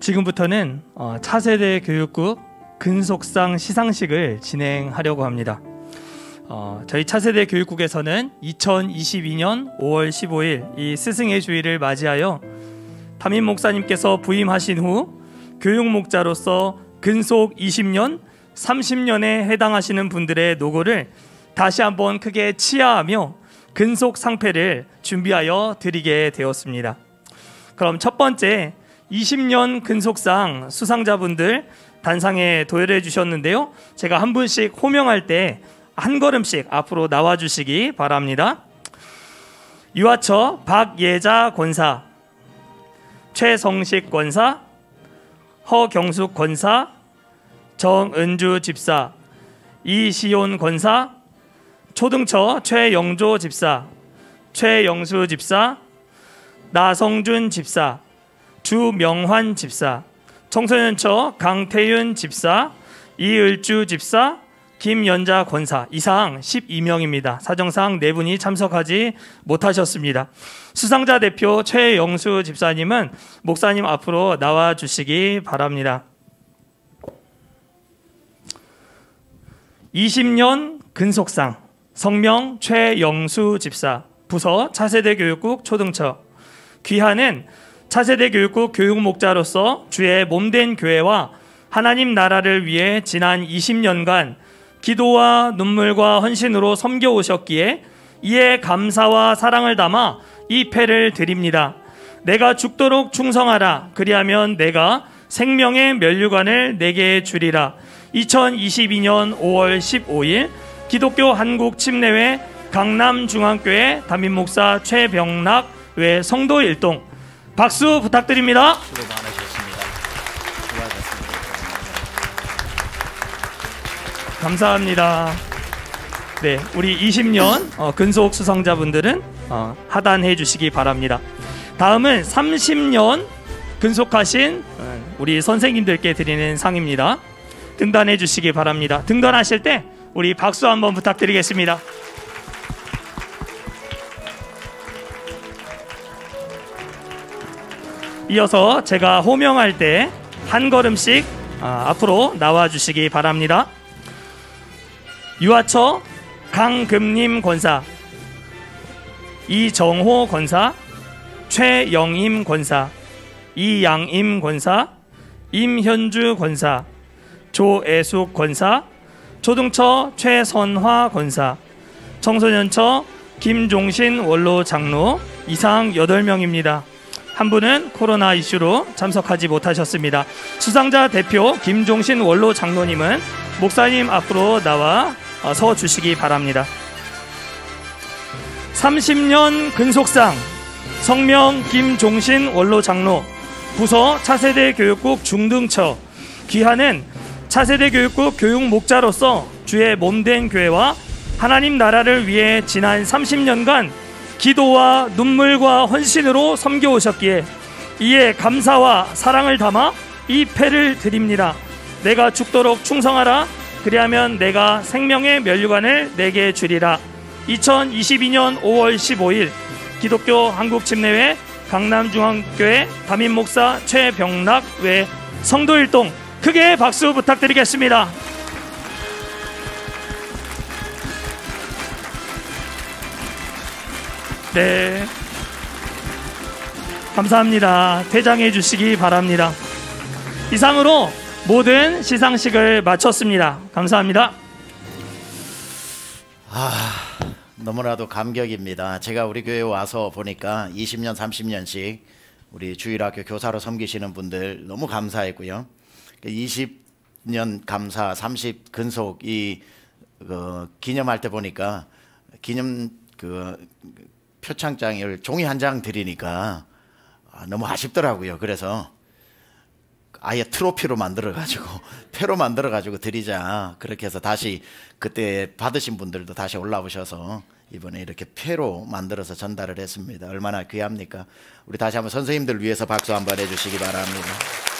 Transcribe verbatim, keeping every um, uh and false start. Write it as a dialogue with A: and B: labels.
A: 지금부터는 어, 차세대 교육국 근속상 시상식을 진행하려고 합니다. 어, 저희 차세대 교육국에서는 이천이십이 년 오월 십오일 이 스승의 주일을 맞이하여 담임 목사님께서 부임하신 후 교육 목자로서 근속 이십 년, 삼십 년에 해당하시는 분들의 노고를 다시 한번 크게 치하하며 근속 상패를 준비하여 드리게 되었습니다. 그럼 첫 번째 이십 년 근속상 수상자분들 단상에 도열해 주셨는데요. 제가 한 분씩 호명할 때 한 걸음씩 앞으로 나와 주시기 바랍니다. 유아처 박예자 권사, 최성식 권사, 허경숙 권사, 정은주 집사, 이시온 권사, 초등처 최영조 집사, 최영수 집사, 나성준 집사, 주명환 집사, 청소년처 강태윤 집사, 이을주 집사, 김연자 권사, 이상 십이 명입니다. 사정상 네 분이 참석하지 못하셨습니다. 수상자 대표 최영수 집사님은 목사님 앞으로 나와 주시기 바랍니다. 이십 년 근속상 성명 최영수 집사, 부서 차세대 교육국 초등처. 귀하는 차세대 교육국 교육 목자로서 주의 몸된 교회와 하나님 나라를 위해 지난 이십 년간 기도와 눈물과 헌신으로 섬겨오셨기에 이에 감사와 사랑을 담아 이 패를 드립니다. 내가 죽도록 충성하라. 그리하면 내가 생명의 면류관을 내게 주리라. 이천이십이 년 오월 십오일 기독교 한국 침례회 강남중앙교회 담임목사 최병락 외 성도 일동. 박수 부탁드립니다.
B: 수고 많으셨습니다. 수고하셨습니다.
A: 감사합니다. 네, 우리 이십 년 어, 근속 수상자분들은 어, 하단해 주시기 바랍니다. 다음은 삼십 년 근속하신 어, 우리 선생님들께 드리는 상입니다. 등단해 주시기 바랍니다. 등단하실 때 우리 박수 한번 부탁드리겠습니다. 이어서 제가 호명할 때 한 걸음씩 아, 앞으로 나와 주시기 바랍니다. 유아처 강금림 권사, 이정호 권사, 최영임 권사, 이양임 권사, 임현주 권사, 조애숙 권사, 초등처 최선화 권사, 청소년처 김종신 원로 장로. 이상 여덟 명입니다. 한 분은 코로나 이슈로 참석하지 못하셨습니다. 수상자 대표 김종신 원로 장로님은 목사님 앞으로 나와 서 주시기 바랍니다. 삼십 년 근속상 성명 김종신 원로 장로, 부서 차세대 교육국 중등처. 귀하는 차세대 교육국 교육 목자로서 주의 몸된 교회와 하나님 나라를 위해 지난 삼십 년간 기도와 눈물과 헌신으로 섬겨오셨기에 이에 감사와 사랑을 담아 이 패를 드립니다. 내가 죽도록 충성하라. 그리하면 내가 생명의 면류관을 내게 주리라. 이천이십이 년 오월 십오일 기독교 한국침례회 강남중앙교회 담임목사 최병락 외 성도 일동. 크게 박수 부탁드리겠습니다. 네, 감사합니다. 퇴장해 주시기 바랍니다. 이상으로 모든 시상식을 마쳤습니다. 감사합니다.
B: 아, 너무나도 감격입니다. 제가 우리 교회에 와서 보니까 이십 년, 삼십 년씩 우리 주일학교 교사로 섬기시는 분들 너무 감사했고요. 이십 년 감사, 삼십 근속 이 그, 기념할 때 보니까 기념 그 표창장을 종이 한 장 드리니까 너무 아쉽더라고요. 그래서 아예 트로피로 만들어가지고 패로 만들어가지고 드리자. 그렇게 해서 다시 그때 받으신 분들도 다시 올라오셔서 이번에 이렇게 패로 만들어서 전달을 했습니다. 얼마나 귀합니까? 우리 다시 한번 선생님들 위해서 박수 한번 해주시기 바랍니다.